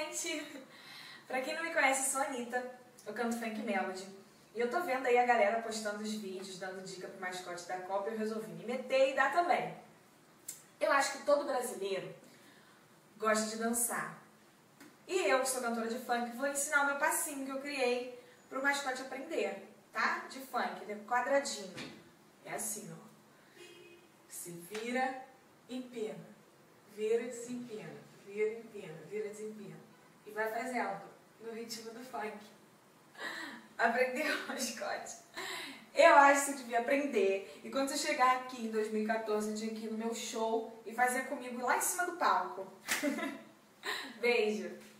gente! Pra quem não me conhece, eu sou a Anitta, eu canto funk melody. E eu tô vendo aí a galera postando os vídeos, dando dica pro mascote da Copa, e eu resolvi me meter e dar também. Eu acho que todo brasileiro gosta de dançar. E eu, que sou cantora de funk, vou ensinar o meu passinho que eu criei pro mascote aprender, tá? De funk, ele é quadradinho. É assim, ó. Se vira, empina. Vira e desempina. Vira e empina. Vira e desempina. E vai fazendo no ritmo do funk. Aprendeu, mascote? Eu acho que você devia aprender. E quando você chegar aqui em 2014, você tinha que ir no meu show e fazer comigo lá em cima do palco. Beijo!